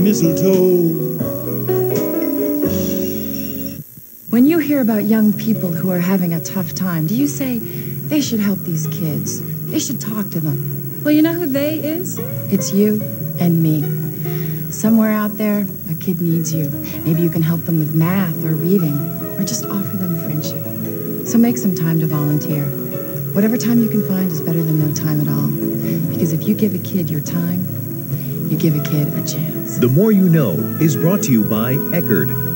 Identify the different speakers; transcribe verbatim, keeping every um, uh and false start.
Speaker 1: mistletoe.
Speaker 2: When you hear about young people who are having a tough time, do you say, they should help these kids? They should talk to them. Well, you know who they is? It's you and me. Somewhere out there, a kid needs you. Maybe you can help them with math or reading, or just offer them friendship. So make some time to volunteer. Whatever time you can find is better than no time at all. Because if you give a kid your time, you give a kid a chance.
Speaker 3: The More You Know is brought to you by Eckerd.